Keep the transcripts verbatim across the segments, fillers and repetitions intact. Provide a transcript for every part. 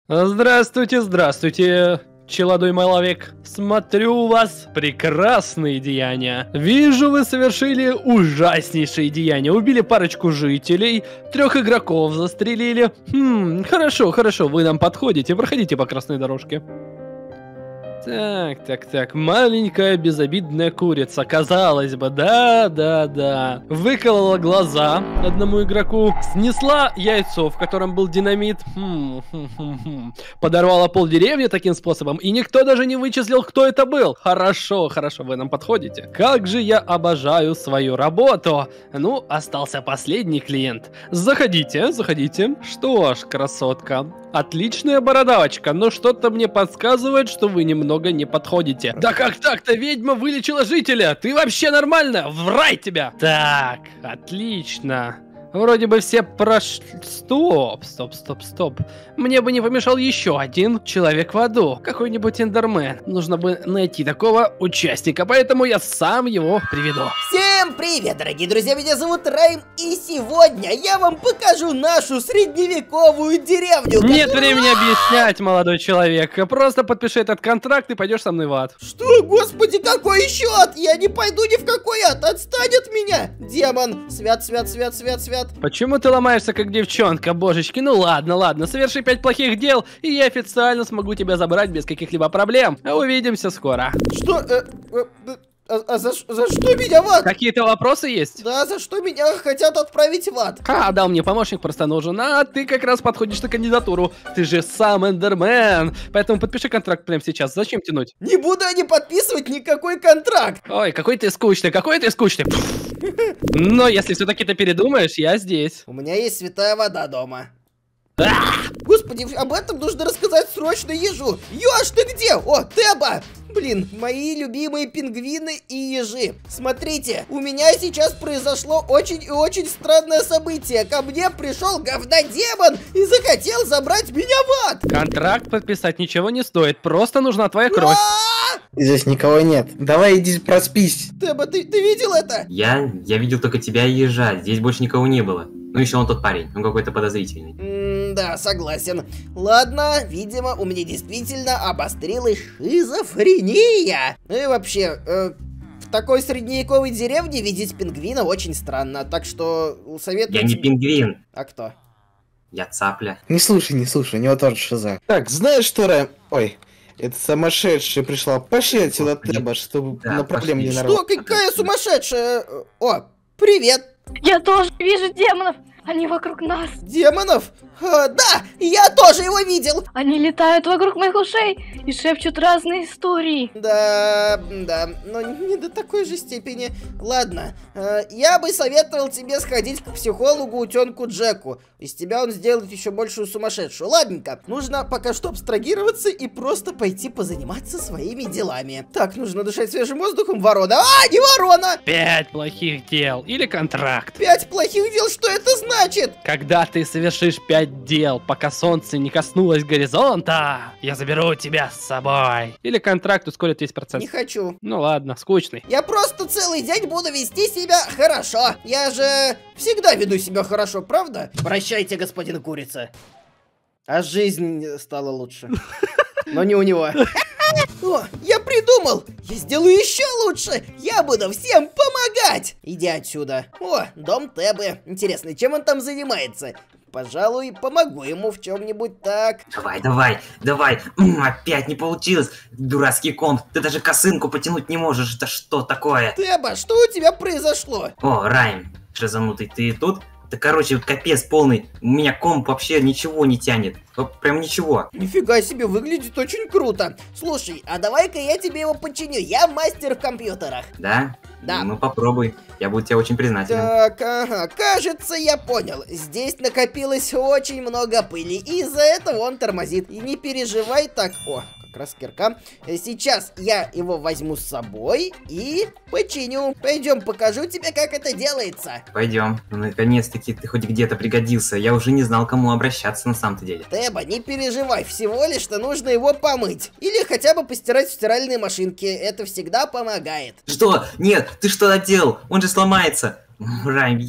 Здравствуйте, здравствуйте, челодой маловек. Смотрю, у вас прекрасные деяния. Вижу, вы совершили ужаснейшие деяния. Убили парочку жителей, трех игроков застрелили. Хм, хорошо, хорошо, вы нам подходите. Проходите по красной дорожке. Так, так, так, маленькая безобидная курица, казалось бы, да, да, да. Выколола глаза одному игроку, снесла яйцо, в котором был динамит, хм, хм, хм, хм. Подорвала полдеревни таким способом, и никто даже не вычислил, кто это был. Хорошо, хорошо, вы нам подходите. Как же я обожаю свою работу. Ну, остался последний клиент. Заходите, заходите. Что ж, красотка. Отличная бородавочка, но что-то мне подсказывает, что вы немного не подходите. Да как так-то? Ведьма вылечила жителя! Ты вообще нормально? В рай тебя! Так, отлично. Вроде бы все прошли... Стоп, стоп, стоп, стоп. Мне бы не помешал еще один человек в аду. Какой-нибудь эндермен. Нужно бы найти такого участника, поэтому я сам его приведу. Всем привет, дорогие друзья, меня зовут Райм, и сегодня я вам покажу нашу средневековую деревню. Нет которую... времени объяснять, молодой человек. Просто подпиши этот контракт и пойдешь со мной в ад. Что, господи, какой еще ад? Я не пойду ни в какой ад, отстань от меня. Демон, свят, свят, свят, свят, свят. Почему ты ломаешься как девчонка, божечки? Ну ладно, ладно, соверши пять плохих дел, и я официально смогу тебя забрать без каких-либо проблем. Увидимся скоро. Что? Э, э, э, а, а за, за что меня в ад? Какие-то вопросы есть? Да, за что меня хотят отправить в ад? А, да, мне помощник просто нужен, а ты как раз подходишь на кандидатуру. Ты же сам эндермен, поэтому подпиши контракт прямо сейчас. Зачем тянуть? Не буду я не подписывать никакой контракт. Ой, какой ты скучный, какой ты скучный. Но если все-таки ты передумаешь, я здесь. У меня есть святая вода дома. Господи, об этом нужно рассказать срочно ежу. Ёж, ты где? О, Теба! Блин, мои любимые пингвины и ежи. Смотрите, у меня сейчас произошло очень и очень странное событие. Ко мне пришел говнодемон и захотел забрать меня в ад. Контракт подписать ничего не стоит, просто нужна твоя кровь. Здесь никого нет. Давай иди проспись. Теба, ты, ты видел это? Я, я видел только тебя и ежа, здесь больше никого не было. Ну еще он тот парень, он какой-то подозрительный. М да, согласен. Ладно, видимо, у меня действительно обострилась шизофрения. Ну и вообще, э, в такой средневековой деревне видеть пингвина очень странно, так что советую... Я не пингвин. А кто? Я цапля. Не слушай, не слушай, у него тоже шиза. Так, знаешь что, Рэм? Ой, это сумасшедшая пришла. Пошли отсюда, Теба, чтобы Да, на проблем не пошли. нарваться. Что? Какая сумасшедшая? О, привет! Я тоже вижу демонов! Они вокруг нас! Демонов? А, да, я тоже его видел! Они летают вокруг моих ушей и шепчут разные истории. Да, да, но не до такой же степени. Ладно, э, я бы советовал тебе сходить к психологу утенку Джеку. Из тебя он сделает еще большую сумасшедшую. Ладненько, нужно пока что абстрагироваться и просто пойти позаниматься своими делами. Так, нужно дышать свежим воздухом. Ворона. А, не ворона! Пять плохих дел или контракт. Пять плохих дел, что это значит? Когда ты совершишь пять дел, пока солнце не коснулось горизонта, я заберу тебя с собой. Или контракт ускорит весь процесс. Не хочу. Ну ладно, скучный. Я просто целый день буду вести себя хорошо. Я же всегда веду себя хорошо, правда? Прощайте, господин Курица. А жизнь стала лучше. Но не у него. О, я придумал! Я сделаю еще лучше! Я буду всем помогать! Иди отсюда. О, дом Тебы. Интересно, чем он там занимается? Пожалуй, помогу ему в чем-нибудь так. Давай, давай, давай. М, опять не получилось. Дурацкий комп. Ты даже косынку потянуть не можешь. Это что такое? Теба, что у тебя произошло? О, Райм, шизанутый, ты тут? Да короче, капец полный. У меня комп вообще ничего не тянет. Вот прям ничего. Нифига себе, выглядит очень круто. Слушай, а давай-ка я тебе его починю. Я мастер в компьютерах. Да? Да. Ну попробуй. Я буду тебе очень признателен. Так, ага, кажется, я понял. Здесь накопилось очень много пыли, и из-за этого он тормозит. И не переживай так. О, как раз кирка. Сейчас я его возьму с собой и починю. Пойдем, покажу тебе, как это делается. Пойдем. Ну, наконец-таки ты хоть где-то пригодился. Я уже не знал, к кому обращаться на самом-то деле. Теба, не переживай, всего лишь-то нужно его помыть. Или хотя бы постирать в стиральной машинке. Это всегда помогает. Что? Нет, ты что наделал? Он же сломается. Райм, я вот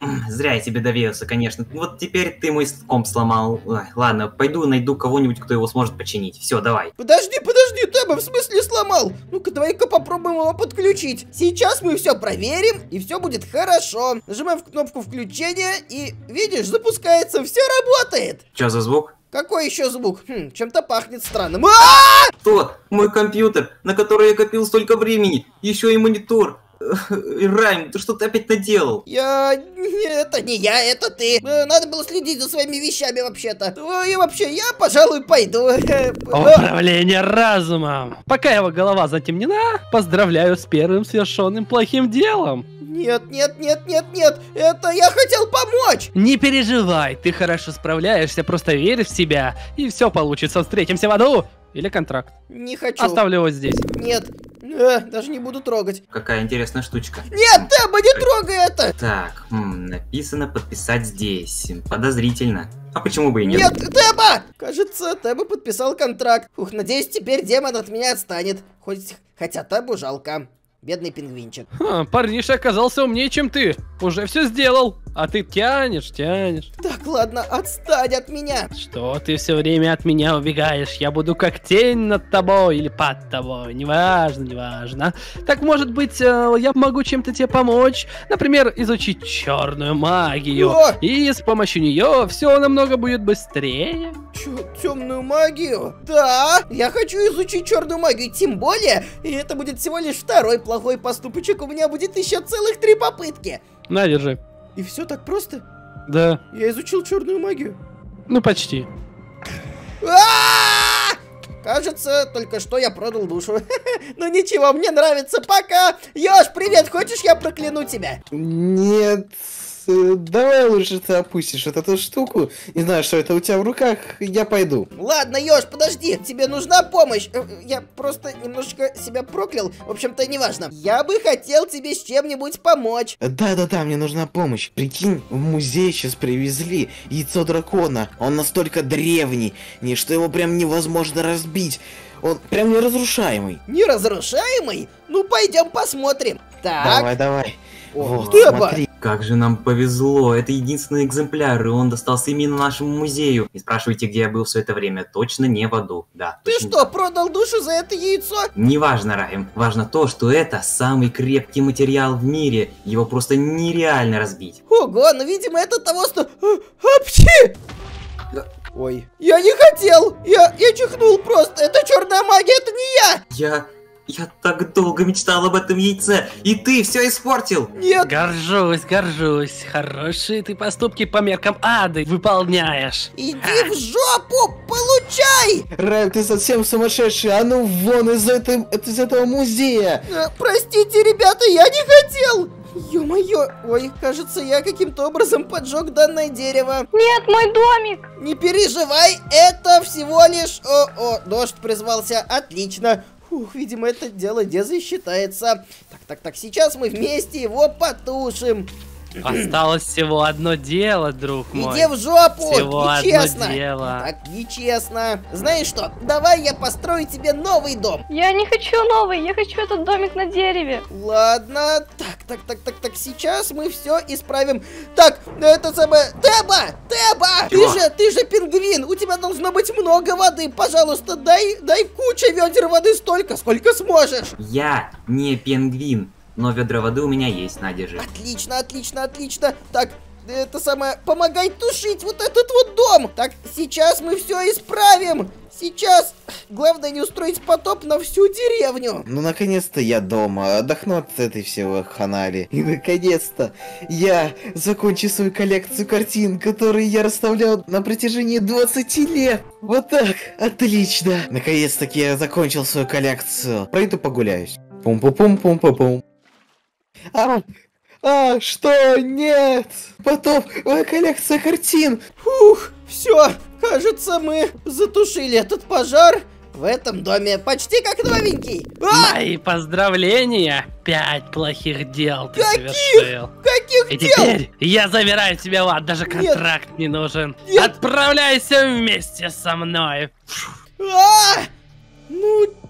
Зря я тебе доверился, конечно. Вот теперь ты мой комп сломал. Ой, ладно, пойду найду кого-нибудь, кто его сможет починить. Все, давай. Подожди, подожди, Тэба, в смысле сломал? Ну-ка, давай-ка попробуем его подключить. Сейчас мы все проверим, и все будет хорошо. Нажимаем кнопку включения, и, видишь, запускается, все работает. Че за звук? Какой еще звук? Хм, чем-то пахнет странным. А-а-а! Что? Мой компьютер, на который я копил столько времени. Еще и монитор. Райм, ты что-то опять наделал? Я... Это не я, это ты. Надо было следить за своими вещами вообще-то. И вообще, я, пожалуй, пойду. Управление разумом. Пока его голова затемнена, поздравляю с первым совершенным плохим делом. Нет, нет, нет, нет, нет. Это я хотел помочь. Не переживай, ты хорошо справляешься, просто верь в себя, и все получится. Встретимся в аду. Или контракт. Не хочу. Оставлю его здесь. Нет. Э, даже не буду трогать. Какая интересная штучка. Нет, Тэба, не трогай это! Так, м, написано подписать здесь. Подозрительно. А почему бы и нет? Нет, Тэба! Кажется, Тэба подписал контракт. Ух, надеюсь, теперь демон от меня отстанет. Хоть, хотя Тэбу жалко. Бедный пингвинчик. Ха, парниша оказался умнее, чем ты. Уже все сделал. А ты тянешь, тянешь. Так, ладно, отстань от меня. Что ты все время от меня убегаешь? Я буду как тень над тобой или под тобой. Неважно, неважно. Так, может быть, я могу чем-то тебе помочь? Например, изучить черную магию. О! И с помощью нее все намного будет быстрее. Чё, темную магию? Да, я хочу изучить черную магию, тем более, и это будет всего лишь второй плохой поступочек. У меня будет еще целых три попытки. На, держи. И все так просто? Да. Я изучил черную магию. Ну, почти. А-а-а! Кажется, только что я продал душу. Ну ничего, мне нравится. Пока. Ёж, привет, хочешь я прокляну тебя? Нет, давай лучше ты опустишь вот эту штуку. Не знаю, что это у тебя в руках, я пойду. Ладно, Ёж, подожди, тебе нужна помощь. Я просто немножечко себя проклял. В общем-то, неважно. Я бы хотел тебе с чем-нибудь помочь. Да-да-да, мне нужна помощь. Прикинь, в музей сейчас привезли яйцо дракона. Он настолько древний, не что его прям невозможно разбить. Он прям неразрушаемый. Неразрушаемый? Ну, пойдем посмотрим. Так. Давай, давай. О, Вот, Тэба. смотри. Как же нам повезло, это единственный экземпляр, и он достался именно нашему музею. Не спрашивайте, где я был все это время, точно не в аду. Да, Ты точно. что, продал душу за это яйцо? Не важно, Райм, важно то, что это самый крепкий материал в мире, его просто нереально разбить. Ого, ну, видимо, это того, что... Апчи! Ой, я не хотел! Я, я чихнул просто! Это черная магия, это не я! Я... я так долго мечтал об этом яйце, и ты все испортил! Нет! Горжусь, горжусь. Хорошие ты поступки по меркам ада выполняешь. Иди в жопу! Получай! Райм, ты совсем сумасшедший, а ну вон из, этой, из этого музея! Э, простите, ребята, я не хотел! Ё-моё! Ой, кажется, я каким-то образом поджег данное дерево. Нет, мой домик! Не переживай, это всего лишь... О-о, дождь призвался, отлично. Ух, видимо, это дело дезы считается. Так, так, так, сейчас мы вместе его потушим. Осталось всего одно дело, друг мой. Иди в жопу! Всего Нечестно! одно дело. Так, нечестно. Знаешь что, давай я построю тебе новый дом. Я не хочу новый, я хочу этот домик на дереве. Ладно, так, так, так, так, так, сейчас мы все исправим. Так, это самое... Тэба! Тэба! Ты Чего? же, ты же пингвин, у тебя должно быть много воды. Пожалуйста, дай, дай куча ведер воды столько, сколько сможешь. Я не пингвин, но ведра воды у меня есть, на, держи. Отлично, отлично, отлично. Так, это самое, помогай тушить вот этот вот дом. Так, сейчас мы все исправим. Сейчас. Главное не устроить потоп на всю деревню. Ну, наконец-то я дома, отдохну от этой всего ханари. И, наконец-то, я закончу свою коллекцию картин, которые я расставлял на протяжении двадцати лет. Вот так, отлично. Наконец-таки я закончил свою коллекцию. Пройду погуляюсь. Пум-пум-пум-пум-пум-пум. А, а, что? Нет! Потом, моя коллекция картин. Фух, все, кажется, мы затушили этот пожар в этом доме почти как новенький. А! Мои поздравления! Пять плохих дел ты Каких? совершил. Каких И дел? теперь я забираю тебя в ад, даже контракт не нужен. Нет. Отправляйся вместе со мной. А! Ну,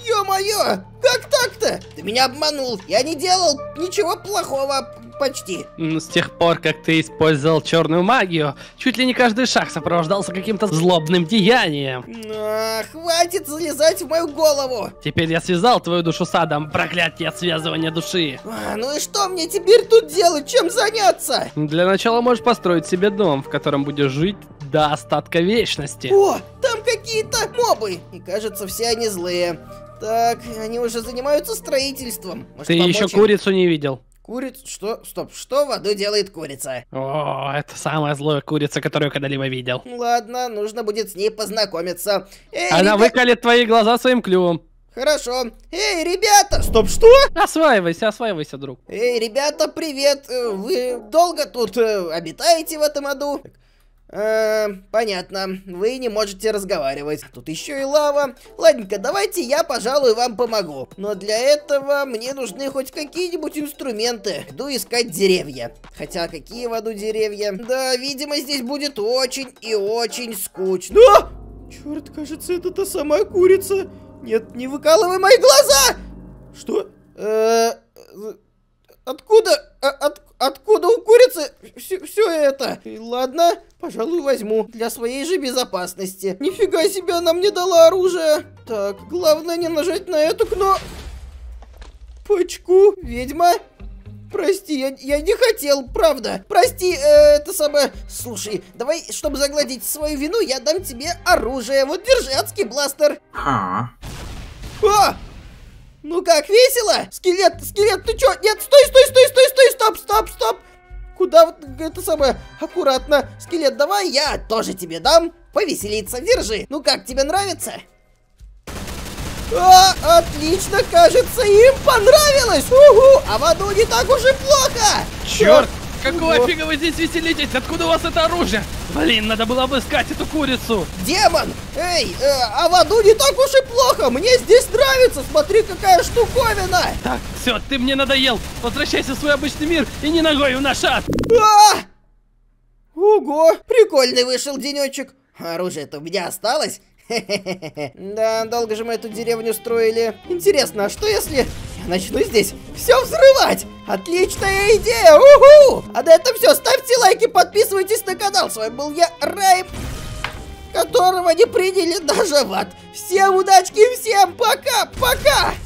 Ё-моё! Как так-то? Ты меня обманул. Я не делал ничего плохого. Почти. С тех пор, как ты использовал черную магию, чуть ли не каждый шаг сопровождался каким-то злобным деянием. А, хватит залезать в мою голову. Теперь я связал твою душу с адом, проклятие от связывания души. А, ну и что мне теперь тут делать? Чем заняться? Для начала можешь построить себе дом, в котором будешь жить до остатка вечности. О, там какие-то мобы. И кажется, все они злые. Так, они уже занимаются строительством. Может, Ты помочь еще им? курицу не видел. Курица? Что? Стоп, что в аду делает курица? О, это самая злая курица, которую я когда-либо видел. Ладно, нужно будет с ней познакомиться. Эй, Она ребя- выколет твои глаза своим клювом. Хорошо. Эй, ребята! Стоп, что? Осваивайся, осваивайся, друг. Эй, ребята, привет! Э, Вы долго тут э, обитаете в этом аду? Э, понятно, вы не можете разговаривать. Тут еще и лава. Ладненько, давайте я, пожалуй, вам помогу. Но для этого мне нужны хоть какие-нибудь инструменты. Иду искать деревья. Хотя какие в аду деревья? Да, видимо, здесь будет очень и очень скучно. А! Черт, кажется, это та самая курица. Нет, не выкалывай мои глаза! Что? Э, Откуда? А, от, откуда у курицы все, все это? И ладно, пожалуй, возьму. Для своей же безопасности. Нифига себе, она мне дала оружие. Так, главное не нажать на эту кнопку. Почку, ведьма. Прости, я, я не хотел, правда. Прости, э, это самое... Слушай, давай, чтобы загладить свою вину, я дам тебе оружие. Вот, держи, адский бластер. Ха. А! Ну как, весело? Скелет, скелет, ты чё? Нет, стой, стой, стой, стой, стой, стоп, стоп, стоп. Куда вот это самое? Аккуратно. Скелет, давай я тоже тебе дам. Повеселиться, держи. Ну как, тебе нравится? А, отлично, кажется, им понравилось. Угу, а в аду не так уж и плохо. Черт! Какого Ого. фига вы здесь веселитесь? Откуда у вас это оружие? Блин, надо было обыскать эту курицу. Демон! Эй, э, а в аду не так уж и плохо. Мне здесь нравится. Смотри, какая штуковина. Так, все, ты мне надоел. Возвращайся в свой обычный мир и не ногой в наш ад. А! Ого, прикольный вышел денечек. Оружие-то у меня осталось. Да, долго же мы эту деревню строили. Интересно, а что если я начну здесь все взрывать? Отличная идея, уху! А на этом все, ставьте лайки, подписывайтесь на канал. С вами был я, Райм, которого не приняли даже в ад. Всем удачки, всем пока, пока!